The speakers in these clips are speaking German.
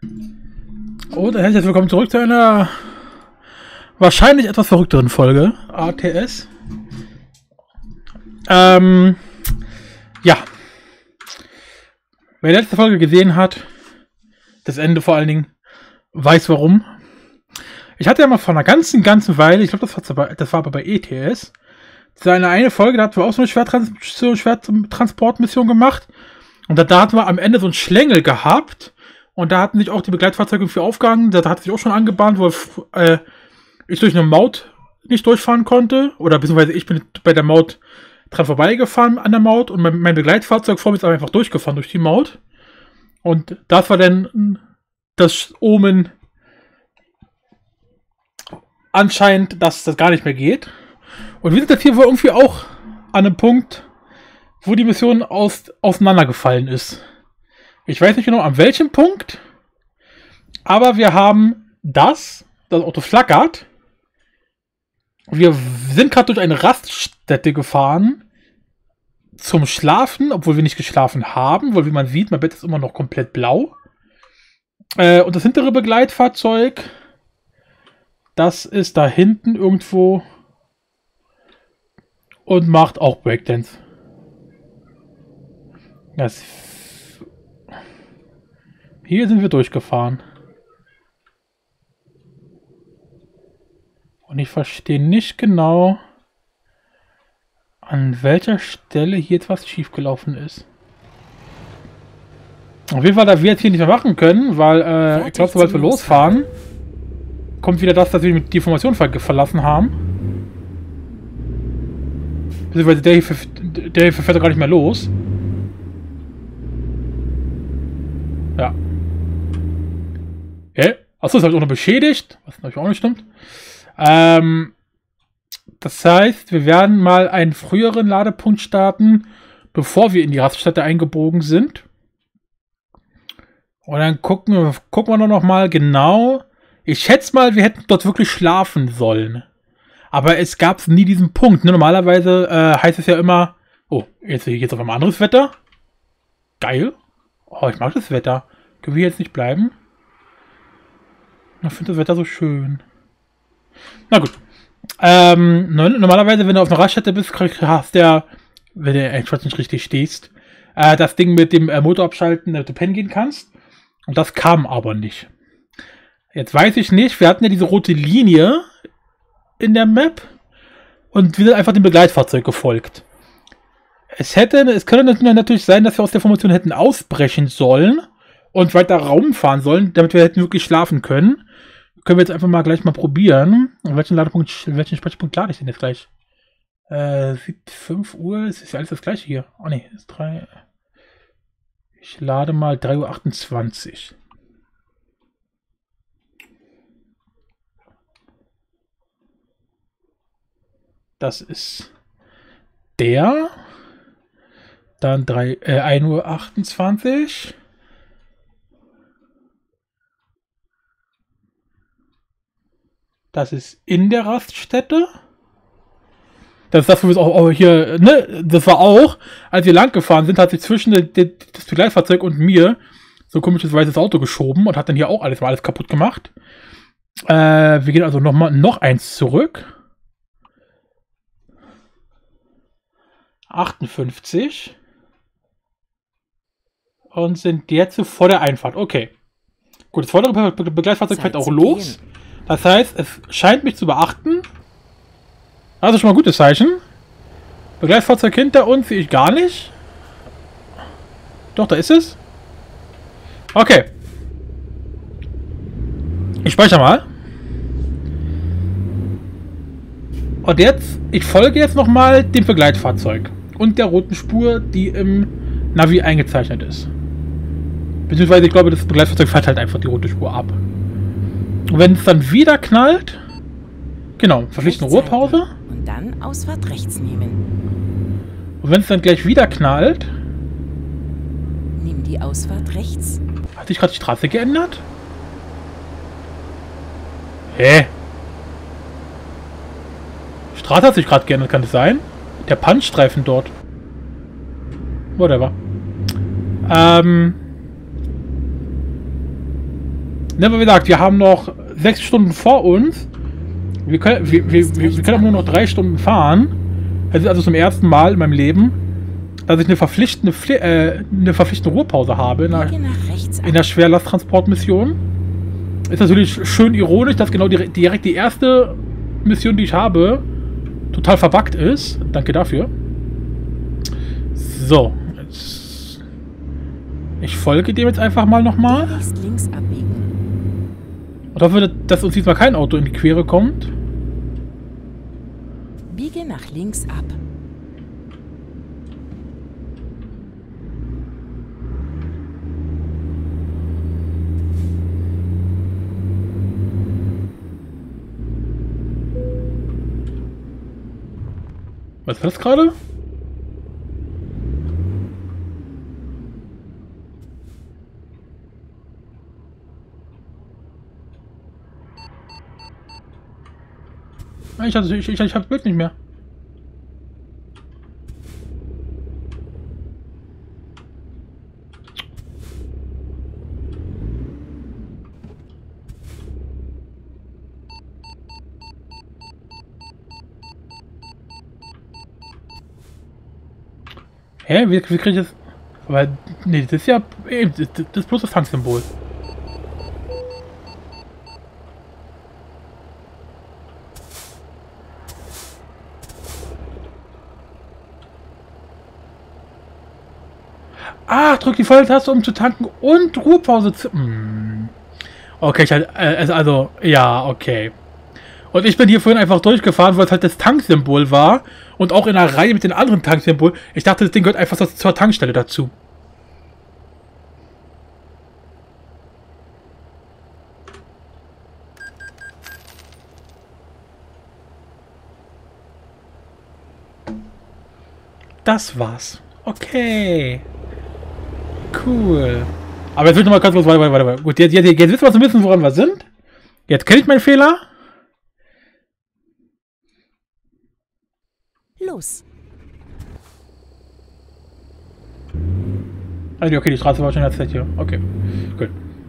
Und herzlich willkommen zurück zu einer wahrscheinlich etwas verrückteren Folge ATS. Ja. Wer die letzte Folge gesehen hat, das Ende vor allen Dingen, weiß warum. Ich hatte ja mal vor einer ganzen Weile, ich glaube, das war aber bei ETS, so eine Folge, da hatten wir auch so eine Schwertransportmission gemacht. Und da hatten wir am Ende so einen Schlängel gehabt. Und da hatten sich auch die Begleitfahrzeuge irgendwie aufgehangen. Da hat sich auch schon angebahnt, wo ich durch eine Maut nicht durchfahren konnte. Oder beziehungsweise ich bin bei der Maut dran vorbeigefahren an der Maut. Und mein Begleitfahrzeug vor mir ist aber einfach durchgefahren durch die Maut. Und das war dann das Omen anscheinend, dass das gar nicht mehr geht. Und wir sind jetzt hier wohl irgendwie auch an einem Punkt, wo die Mission auseinandergefallen ist. Ich weiß nicht genau an welchem Punkt, aber wir haben das Auto flackert. Wir sind gerade durch eine Raststätte gefahren zum Schlafen, obwohl wir nicht geschlafen haben, weil wie man sieht, mein Bett ist immer noch komplett blau. Und das hintere Begleitfahrzeug, das ist da hinten irgendwo und macht auch Breakdance. Hier sind wir durchgefahren. Und ich verstehe nicht genau, an welcher Stelle hier etwas schiefgelaufen ist. Auf jeden Fall, da wir jetzt hier nicht mehr machen können, weil ich glaube, sobald wir losfahren, kommt wieder das, dass wir die Formation verlassen haben. Beziehungsweise der hier fährt gar nicht mehr los. Ja. Okay. Achso, das habe ich auch noch beschädigt. Was natürlich auch nicht stimmt. Das heißt, wir werden mal einen früheren Ladepunkt starten, bevor wir in die Raststätte eingebogen sind. Und dann gucken wir noch mal genau. Ich schätze mal, wir hätten dort wirklich schlafen sollen. Aber es gab nie diesen Punkt. Ne? Normalerweise heißt es ja immer, oh, jetzt auf einmal anderes Wetter. Geil. Oh, ich mag das Wetter. Können wir jetzt nicht bleiben? Ich finde das Wetter so schön. Na gut. Normalerweise, wenn du auf einer Raststätte bist, hast du, wenn du nicht richtig stehst, das Ding mit dem Motor abschalten, damit du pennen gehen kannst. Und das kam aber nicht. Jetzt weiß ich nicht, wir hatten ja diese rote Linie in der Map und wir sind einfach dem Begleitfahrzeug gefolgt. Es könnte natürlich sein, dass wir aus der Formation hätten ausbrechen sollen und weiter Raum fahren sollen, damit wir hätten wirklich schlafen können. Können wir jetzt einfach mal gleich mal probieren. Welchen Speicherpunkt lade ich denn jetzt gleich? 5 Uhr, es ist ja alles das gleiche hier. Oh ne, ist 3. Ich lade mal 3:28 Uhr. Das ist der. Dann 1:28 Uhr. Das ist in der Raststätte. Das ist das, wo wir auch hier, ne? Das war auch, als wir lang gefahren sind, hat sich zwischen das Begleitfahrzeug und mir so komisches weißes Auto geschoben und hat dann hier auch alles kaputt gemacht. Wir gehen also noch eins zurück. 58. Und sind jetzt vor der Einfahrt. Okay. Gut, das vordere Begleitfahrzeug fährt auch los. Das heißt, es scheint mich zu beachten. Also schon mal ein gutes Zeichen. Begleitfahrzeug hinter uns sehe ich gar nicht. Doch, da ist es. Okay. Ich speichere mal. Und jetzt, ich folge jetzt nochmal dem Begleitfahrzeug. Und der roten Spur, die im Navi eingezeichnet ist. Beziehungsweise, ich glaube, das Begleitfahrzeug fährt halt einfach die rote Spur ab. Und wenn es dann wieder knallt, genau, verpflichtende Ruhepause. Und dann Ausfahrt rechts nehmen. Und wenn es dann gleich wieder knallt, nimm die Ausfahrt rechts. hat sich gerade die Straße geändert? Hä? Straße hat sich gerade geändert, kann das sein? Der Punchstreifen dort. Whatever. Ne, aber wie gesagt, wir haben noch 6 Stunden vor uns. Wir können auch nur noch 3 Stunden fahren. Es ist also zum ersten Mal in meinem Leben, dass ich eine verpflichtende Ruhepause habe in der Schwerlasttransportmission. Ist natürlich schön ironisch, dass genau direkt die erste Mission, die ich habe, total verbuggt ist. Danke dafür. So. Ich folge dem jetzt einfach mal nochmal. Links abbiegen. Und hoffe, dass uns diesmal kein Auto in die Quere kommt. Biege nach links ab. Was war das gerade? Ich hab das Bild nicht mehr. Hä? Wie krieg ich das? Aber nee, das ist ja das ist bloß das Tanksymbol. Ah, drück die Volltaste, um zu tanken und Ruhepause zu... Okay, also, ja, okay. Und ich bin hier vorhin einfach durchgefahren, weil es halt das Tanksymbol war. Und auch in der Reihe mit den anderen Tanksymbolen. Ich dachte, das Ding gehört einfach zur Tankstelle dazu. Das war's. Okay. Cool. Aber jetzt will ich nochmal ganz kurz weiter. Gut, jetzt wissen wir so ein bisschen, woran wir sind. Jetzt kenne ich meinen Fehler. Los. Also, okay, die Straße war schon in der Zeit hier. Okay, gut.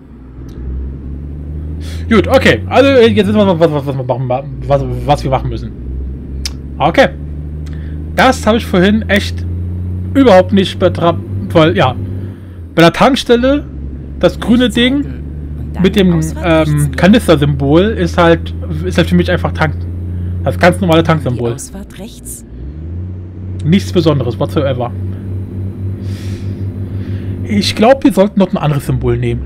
Gut, okay. Also, jetzt wissen wir, was wir machen müssen. Okay. Das habe ich vorhin echt überhaupt nicht betrachtet, weil, ja, bei der Tankstelle, das grüne Ding mit dem Kanister-Symbol ist halt für mich einfach tanken. Das ganz normale Tanksymbol. Ausfahrt rechts. Nichts Besonderes, whatsoever. Ich glaube, wir sollten noch ein anderes Symbol nehmen.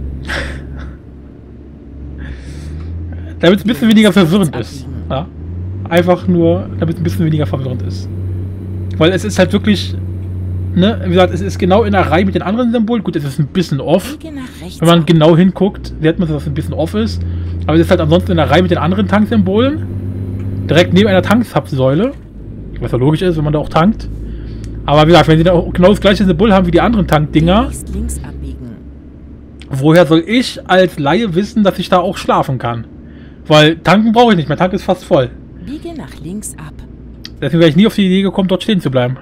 Damit es ein bisschen weniger verwirrend ist. Ja? Einfach nur, damit es ein bisschen weniger verwirrend ist. Weil es ist halt wirklich, ne, wie gesagt, es ist genau in der Reihe mit den anderen Symbolen. Gut, es ist ein bisschen off. Wenn man genau hinguckt, sieht man, dass es ein bisschen off ist. Aber es ist halt ansonsten in der Reihe mit den anderen Tanksymbolen. Direkt neben einer Tankszapfsäule. Was ja logisch ist, wenn man da auch tankt. Aber wie gesagt, wenn sie da auch genau das gleiche Symbol haben wie die anderen Tankdinger, Links abbiegen. woher soll ich als Laie wissen, dass ich da auch schlafen kann? Weil tanken brauche ich nicht, mein Tank ist fast voll. Biege nach links ab. Deswegen wäre ich nie auf die Idee gekommen, dort stehen zu bleiben.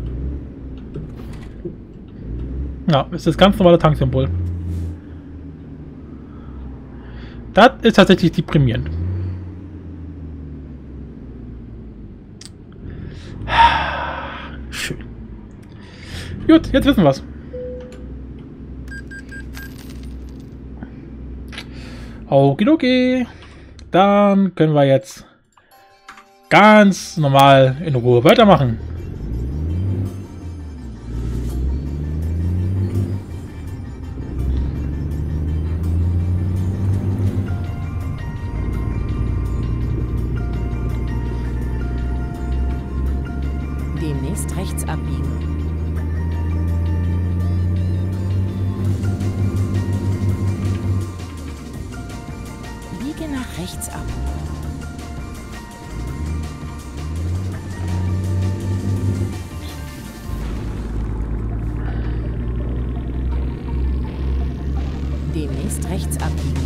Ja, ist das ganz normale Tanksymbol. Das ist tatsächlich deprimierend. Schön. Gut, jetzt wissen wir's. Okidoki. Dann können wir jetzt ganz normal in Ruhe weitermachen. Demnächst rechts abbiegen. Biege nach rechts ab. Demnächst rechts abbiegen.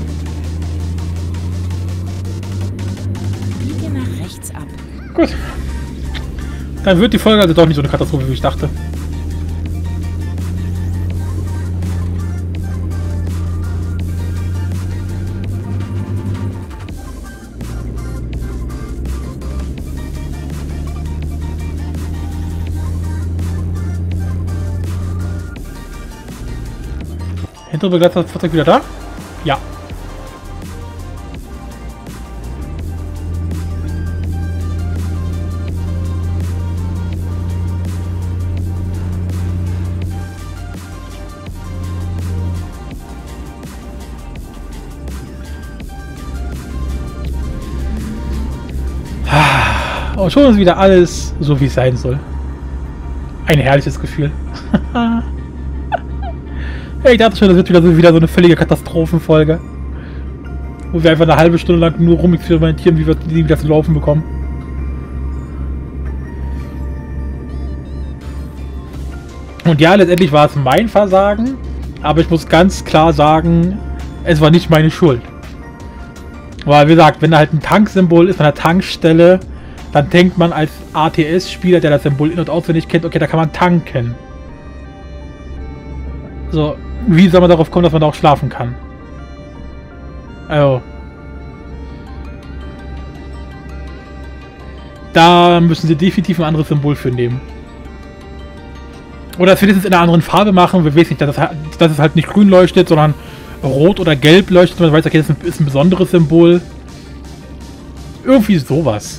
Biege nach rechts ab. Gut. Dann wird die Folge also doch nicht so eine Katastrophe, wie ich dachte. Hintere Begleitfahrzeug wieder da? Ja. Und schon ist wieder alles so, wie es sein soll. Ein herrliches Gefühl. Ich dachte schon, das wird wieder so eine völlige Katastrophenfolge. Wo wir einfach eine halbe Stunde lang nur rumexperimentieren, wie wir das zu laufen bekommen. Und ja, letztendlich war es mein Versagen. Aber ich muss ganz klar sagen, es war nicht meine Schuld. Weil, wie gesagt, wenn da halt ein Tanksymbol ist an der Tankstelle, dann denkt man als ATS-Spieler, der das Symbol in- und auswendig kennt, okay, da kann man tanken. So, wie soll man darauf kommen, dass man da auch schlafen kann? Also. Da müssen sie definitiv ein anderes Symbol für nehmen. Oder es wenigstens in einer anderen Farbe machen. Wir wissen nicht, dass es halt nicht grün leuchtet, sondern rot oder gelb leuchtet. Man weiß, okay, das ist ein besonderes Symbol. Irgendwie sowas.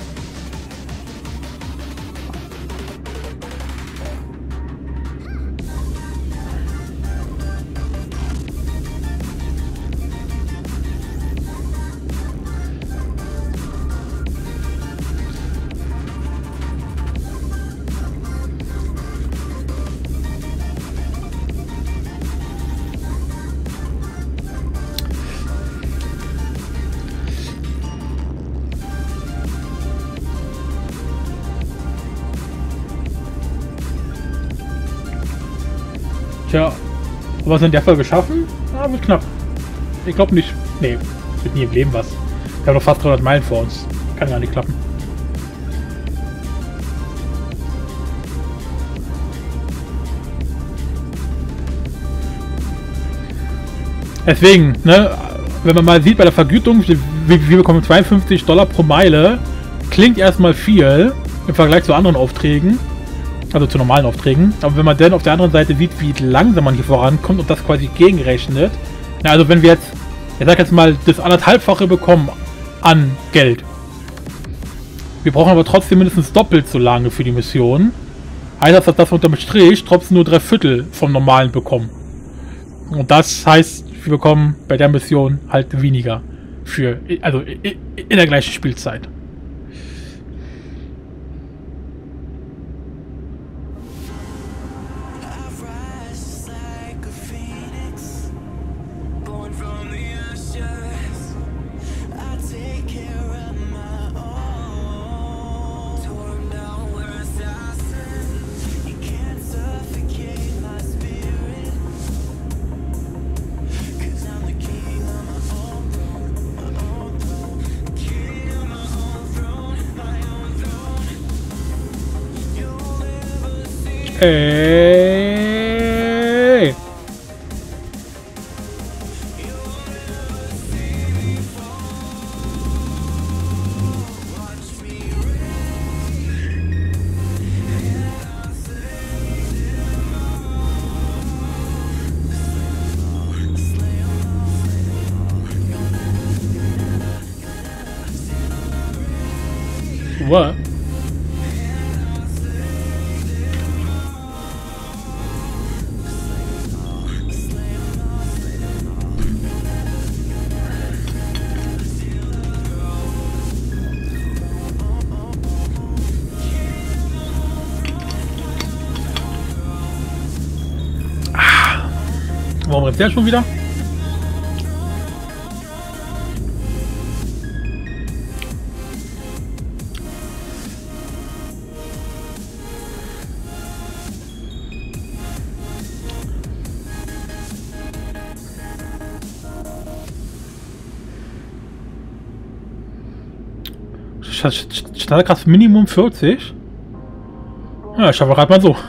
Tja, was in der Folge schaffen? Ja, wird knapp. Ich glaube nicht. Nee, wird nie im Leben was. Wir haben noch fast 300 Meilen vor uns. Kann gar nicht klappen. Deswegen, ne, wenn man mal sieht bei der Vergütung, wir bekommen $52 pro Meile, klingt erstmal viel im Vergleich zu anderen Aufträgen. Also zu normalen Aufträgen. Aber wenn man dann auf der anderen Seite sieht, wie langsam man hier vorankommt und das quasi gegenrechnet. Na, also wenn wir jetzt, ich sag jetzt mal, das 1,5-fache bekommen an Geld. Wir brauchen aber trotzdem mindestens doppelt so lange für die Mission. Heißt das, dass wir unterm Strich trotzdem nur 3/4 vom normalen bekommen. Und das heißt, wir bekommen bei der Mission halt weniger für, also in der gleichen Spielzeit. Hey. What? Warum rennt der schon wieder? Standardkraft Minimum 40? Ja, ich schaffe gerade mal so.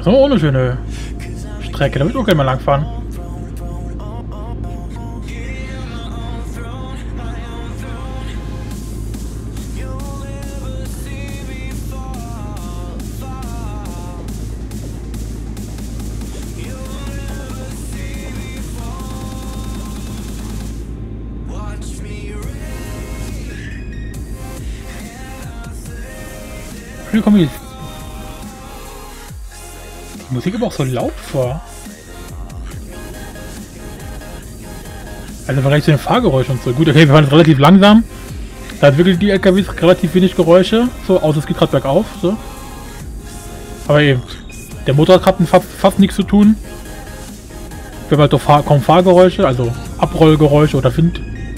So, ohne schöne Strecke, da würde ich auch gerne mal langfahren. Hier kommen die Musik aber auch so laut vor. Also im Vergleich zu den Fahrgeräuschen und so. Gut, okay, wir fahren jetzt relativ langsam. Da hat wirklich die LKWs relativ wenig Geräusche. So, außer es geht gerade bergauf. So. Aber eben, der Motor hat fast nichts zu tun. Wir haben halt doch kaum Fahrgeräusche, also Abrollgeräusche oder Wind.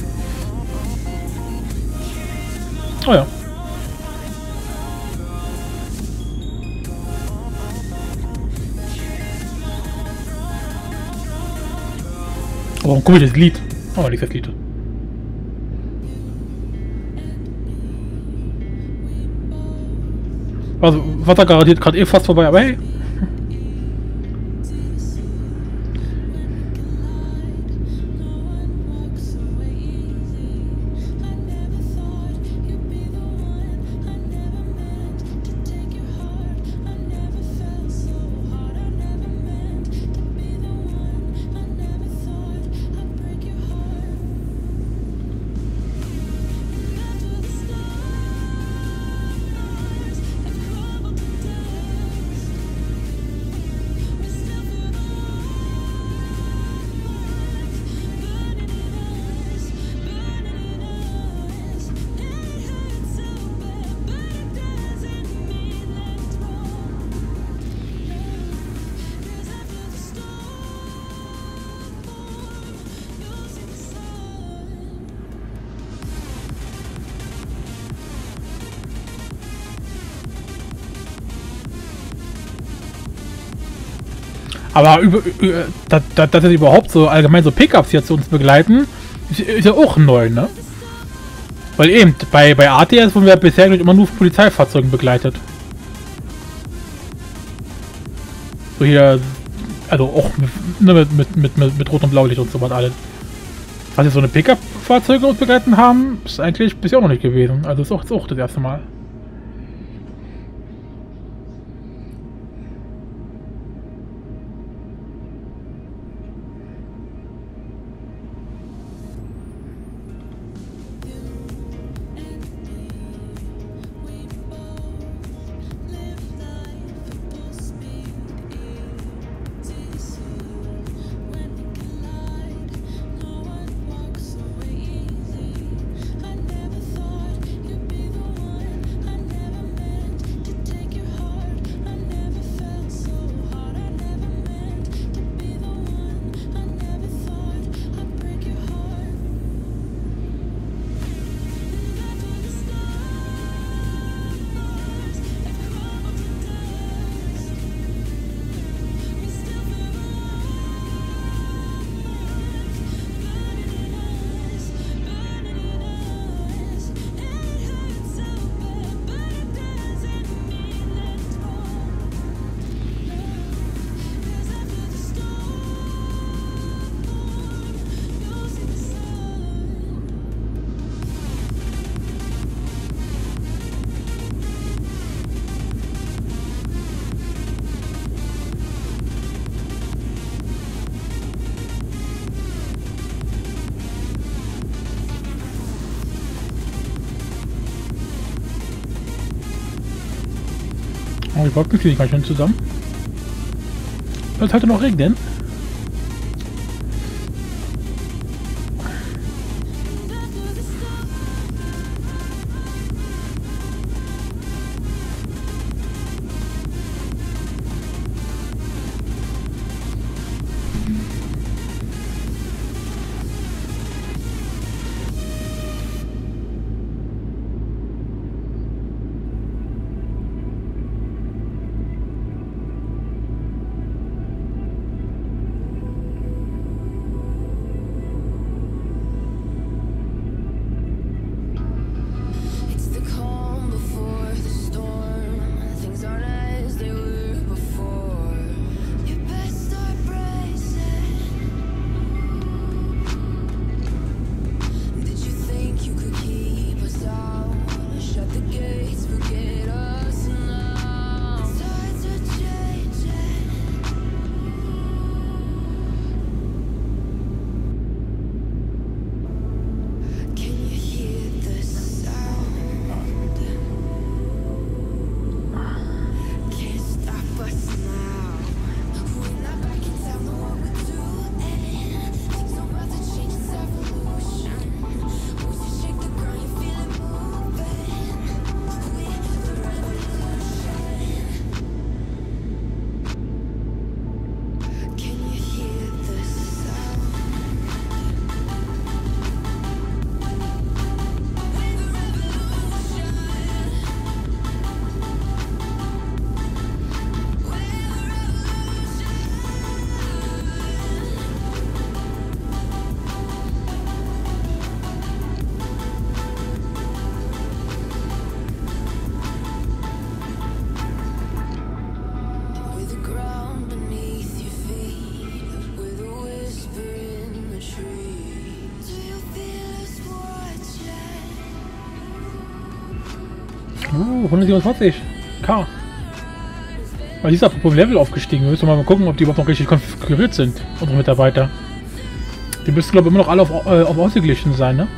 Oh ja. Oh, ein komisches Lied. Oh, nicht das Lied. Also, was da garantiert gerade eh fast vorbei, aber hey. Aber dass überhaupt so allgemein so Pickups jetzt uns begleiten, ist ja auch neu, ne? Weil eben, bei ATS wurden wir bisher immer nur Polizeifahrzeugen begleitet. So hier, also auch mit Rot- und Blaulicht und so was alles. Was jetzt so eine Pickup-Fahrzeuge uns begleiten haben, ist eigentlich bisher auch noch nicht gewesen. Also ist auch das erste Mal. Oh, die Wolken kriege ich ganz schön zusammen. Wird heute noch regnen. 127 K. Weil die ist apropos Level aufgestiegen. Wir müssen mal gucken, ob die überhaupt noch richtig konfiguriert sind, unsere Mitarbeiter. Die müssen, glaube ich, immer noch alle auf ausgeglichen sein, ne?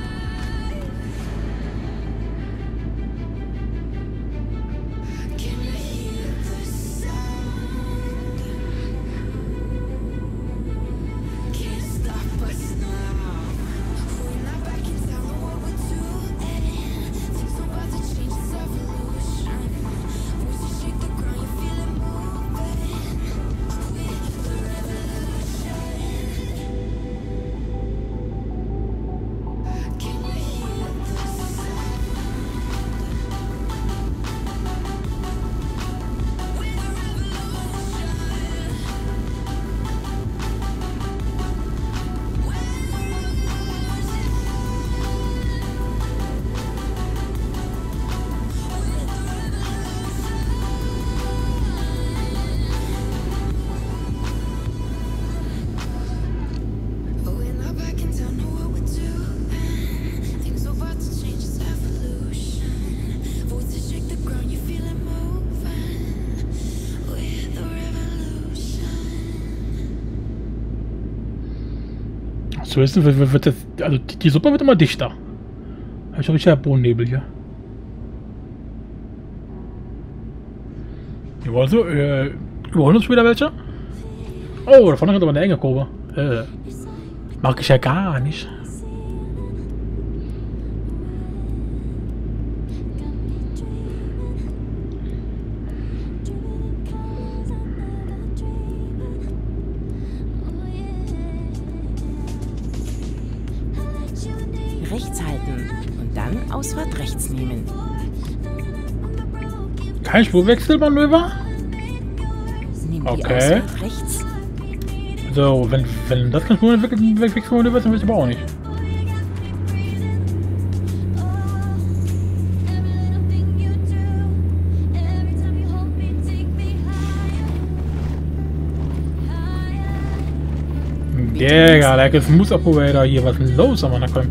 So ist wird das, also die Suppe wird immer dichter. Habe ich auch richtig Bodennebel hier. Wir wollen so, überholen uns wieder welche? Oh, da vorne kommt aber eine enge Kurve. Mag ich ja gar nicht. Rechts halten und dann Ausfahrt rechts nehmen. Kein Spurwechselmanöver? Nimm die Okay. Ausfahrt rechts. So, wenn das kein Spurwechselmanöver ist, dann will ich aber auch nicht. Digga, like a smooth operator hier. Was ist denn los am Ankommen?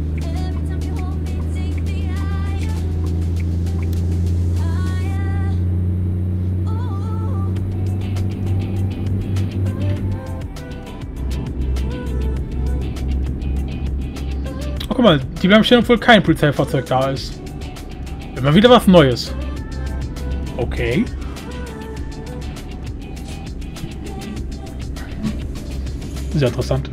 Oh, guck mal, die bleiben stehen, obwohl kein Polizeifahrzeug da ist. Immer wieder was Neues. Okay. Sehr interessant.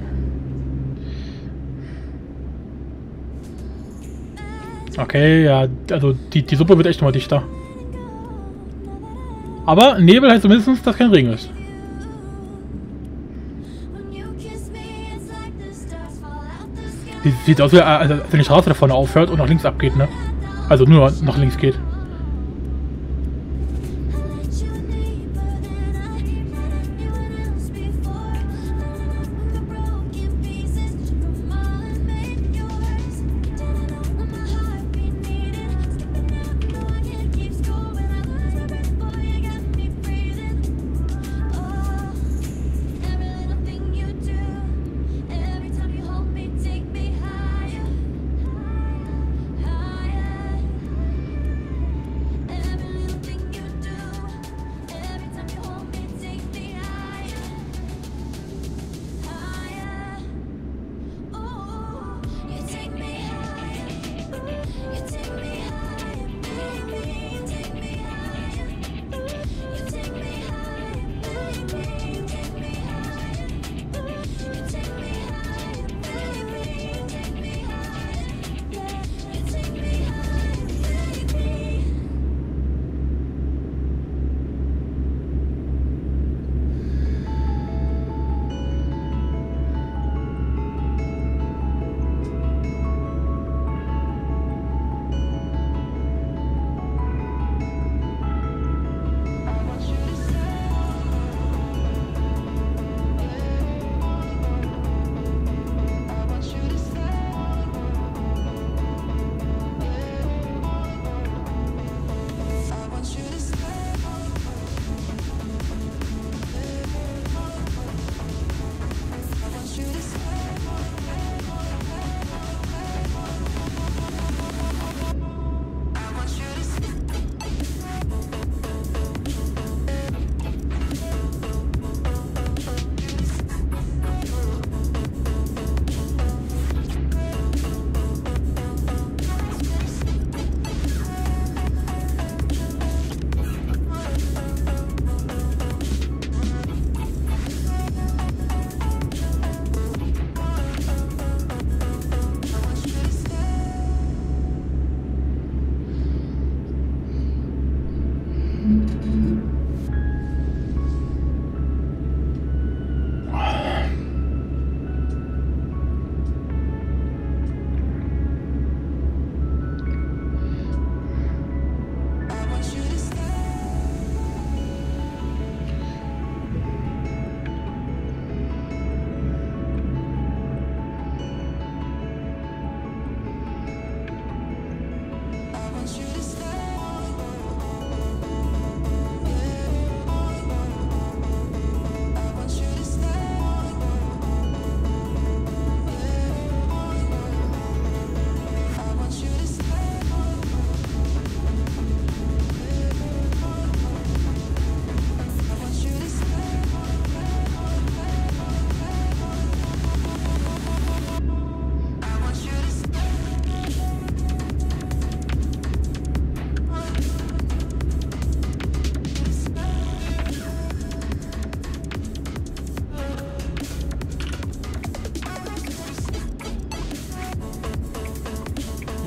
Okay, ja, also die Suppe wird echt mal dichter. Aber Nebel heißt zumindest, dass kein Regen ist. Sieht aus wie, als wenn die Straße da vorne aufhört und nach links abgeht, ne? Also nur nach links geht.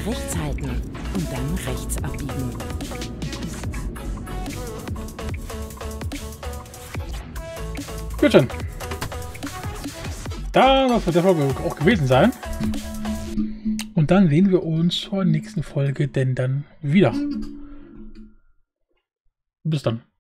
rechts halten und dann rechts abbiegen. Gut schon. Da soll es mit der Folge auch gewesen sein. Und dann sehen wir uns zur nächsten Folge denn dann wieder. Bis dann.